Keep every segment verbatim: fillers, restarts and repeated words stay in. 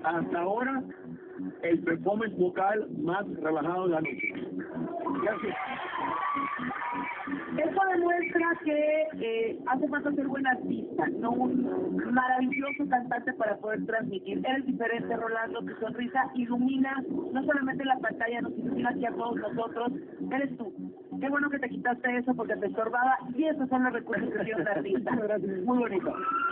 hasta ahora el performance vocal más relajado de la noche. Gracias. Eso demuestra que eh, hace falta ser buen artista, no un maravilloso cantante para poder transmitir. Eres diferente, Rolando, tu sonrisa ilumina no solamente la pantalla, nos ilumina aquí a todos nosotros. Eres tú. Qué bueno que te quitaste eso porque te estorbaba y esos son los recursos que tiene un artista. Muy bonito.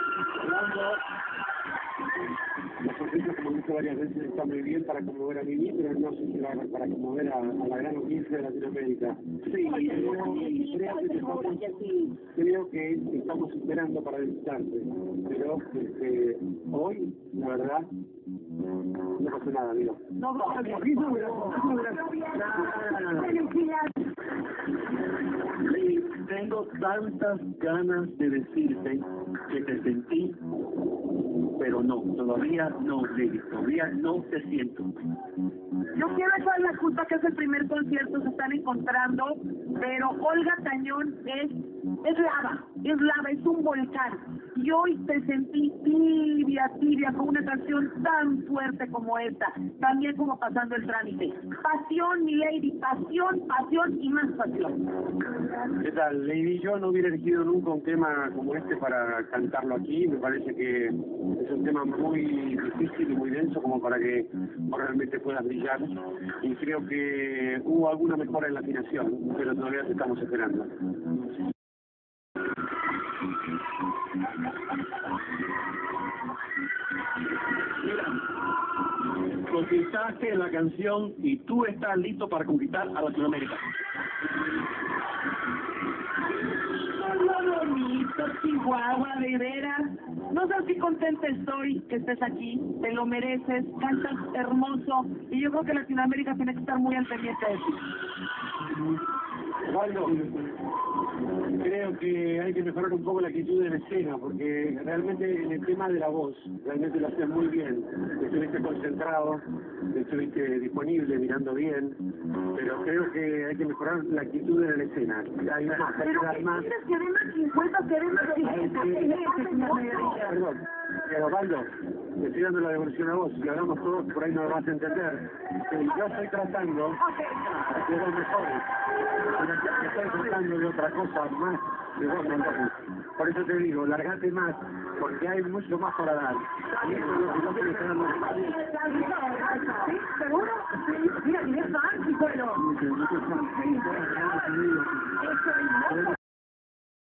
La sonrisa, como he dicho varias veces, está muy bien para conmover a Mimi, pero no sé si la haga para conmover a, a la gran audiencia de Latinoamérica. Sí, creo, creo, que estamos, creo que estamos esperando para visitarte, pero este, hoy, la verdad, no pasa nada, amigo. No, no, no. Lili, tengo tantas ganas de decirte que te sentí, pero no, todavía no, Lili, todavía no te siento. Yo quiero echar la culpa que es el primer concierto, se están encontrando, pero Olga Tañón es, es lava, es lava, es un volcán. Y hoy te sentí tibia, tibia, con una canción tan fuerte como esta, también como pasando el trámite. Pasión, mi lady, pasión, pasión y más pasión. ¿Qué tal, Lady? Yo no hubiera elegido nunca un tema como este para cantarlo aquí. Me parece que es un tema muy difícil y muy denso como para que realmente puedas brillar. Y creo que hubo alguna mejora en la afinación, pero todavía te estamos esperando. Conquistaste la canción y tú estás listo para conquistar a Latinoamérica. Lo bonito, Chihuahua, de veras. No sé si contenta estoy que estés aquí, te lo mereces, cantas hermoso y yo creo que Latinoamérica tiene que estar muy al pendiente de ti. Bueno, creo que hay que mejorar un poco la actitud en escena, porque realmente en el tema de la voz, realmente lo haces muy bien. Estuviste concentrado, estuviste disponible, mirando bien, pero creo que hay que mejorar la actitud en la escena. Hay más, hay que dar más. Queremos cincuenta, queremos Perdón, eh, Osvaldo, te estoy dando la devolución a vos, si hablamos todos, por ahí no lo vas a entender. Eh, yo estoy tratando de los mejores, pero estoy tratando de otra cosa más de vos, entonces. Por eso te digo, largate más, porque hay mucho más para dar. Y eso es lo que yo quiero estar dando. ¿Sí? ¿Seguro? Sí. Mira, tienes fan, y bueno. Muchas gracias. Eso es